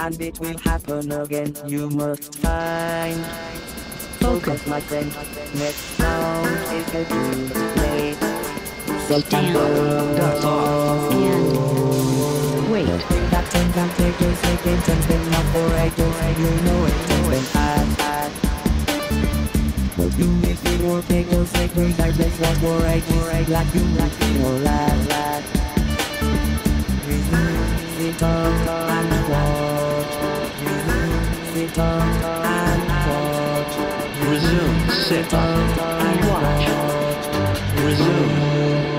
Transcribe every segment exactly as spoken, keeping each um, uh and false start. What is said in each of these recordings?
and it will happen again. You must find focus, my friend. Next round is a good play. Stand up and wait. That ten can take your seconds and spin up for actors. You know it, know it, fast, fast. You may feel or take your seconds. I just want more actors. Like you, like you, or last, last. Sit up and watch. Sit up and watch. Resume, sit up and watch. Resume.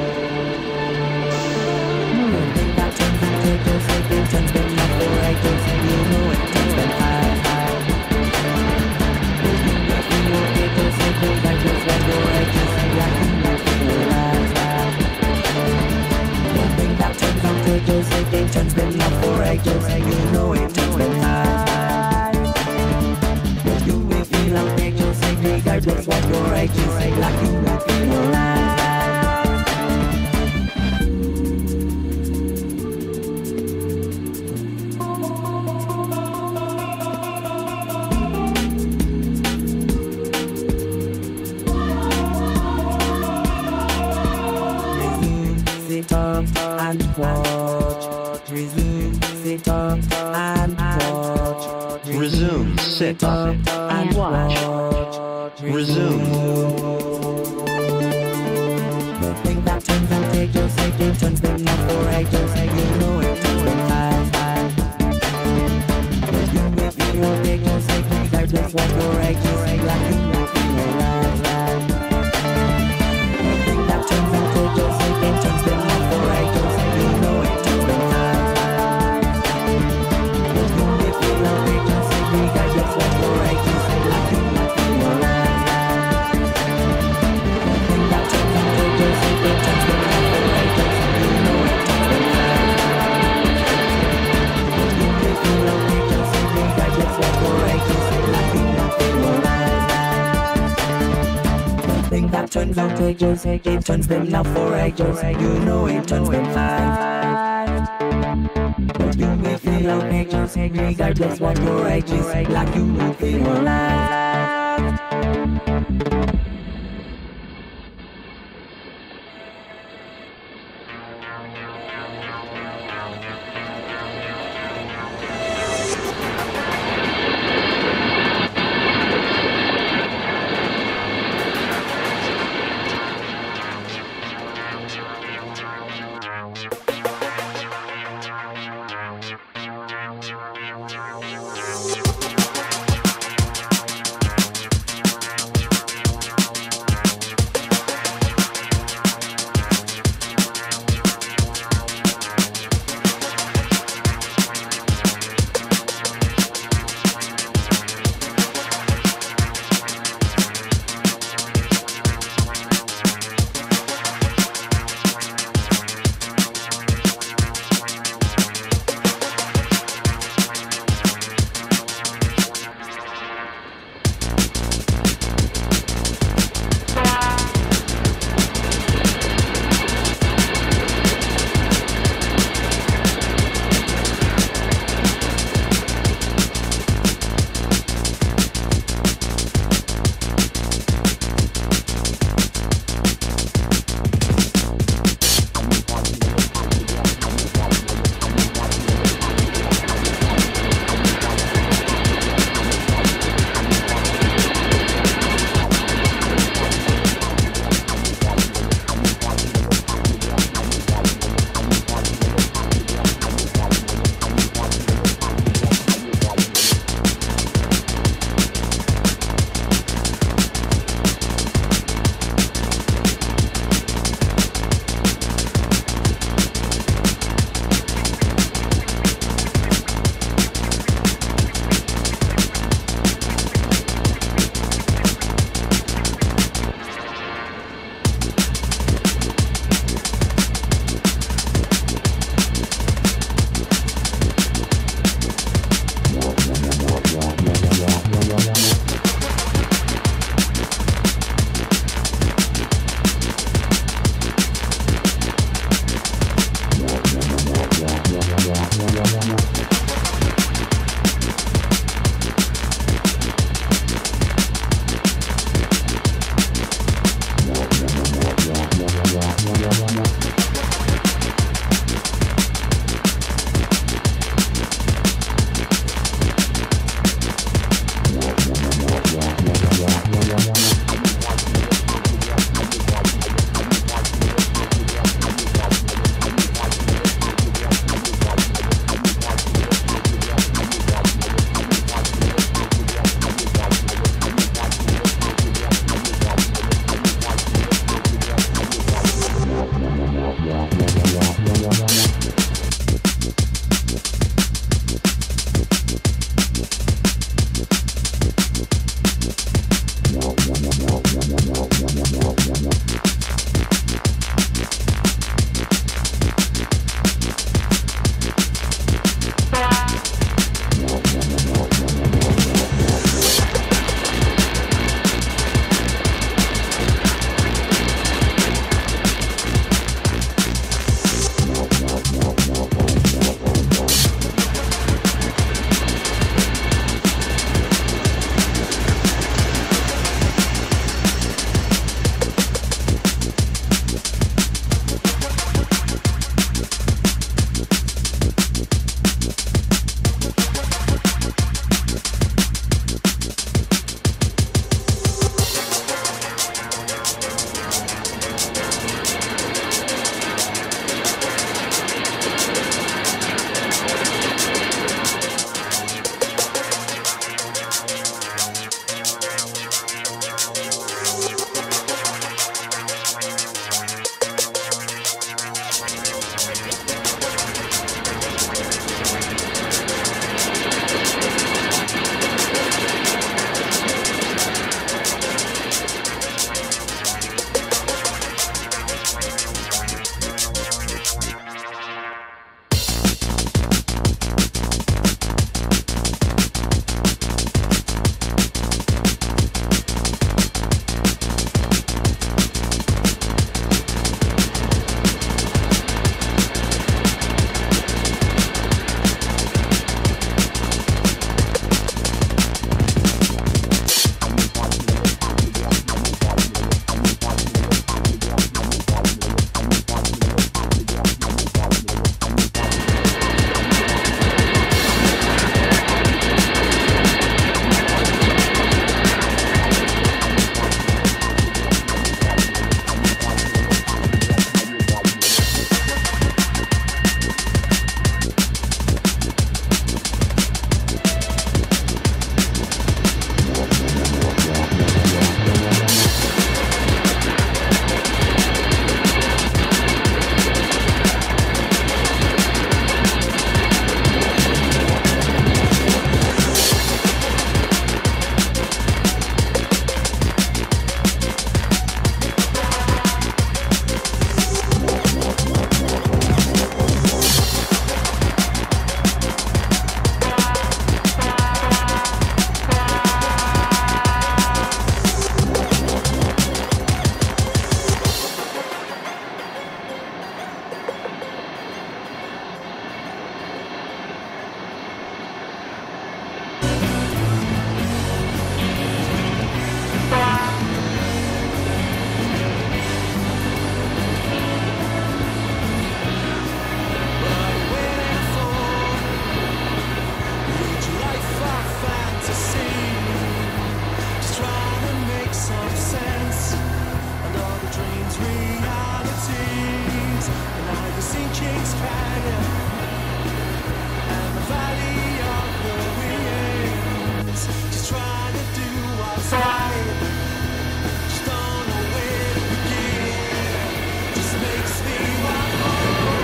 Take your seconds and spin up for actors. You know it, know it, fast, fast. You will take your seconds. I just want more actors. Like you, like you, or last, last. Take your seconds and spin up for actors. You know it, know it, fast. You will feel out your seconds. I just want more actors. Like you, like you, or last. Sit up and watch. Resume. Sit up and watch. Resume, sit up and watch. Resume. Think that turns and take your seconds and spin up for actors. You know it, know it, fast, fast. You will feel or take your seconds. I just want more actors. Like you, like you, or last, last. Think that turns and take your seconds and spin up for actors. You know it, know it, fast. You will feel or take your seconds. I just want more actors. Like you, like you, or last, last. Think that turns and take your seconds and spin up for actors. You know it, know it, fast. You will feel or take your seconds. I just want more actors. Like you, like you, or last, last. Think that turns out take your seconds, turns them now for actors. You know it, turns them fast. You will feel out make your seconds, I just want your actors. Like you will feel alive. Strange realities, and I was sinking canyon and the valley of the winds. Just trying to do what's right, just don't know where to begin. Just makes me want more.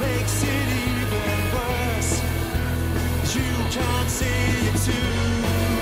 Can't see it too.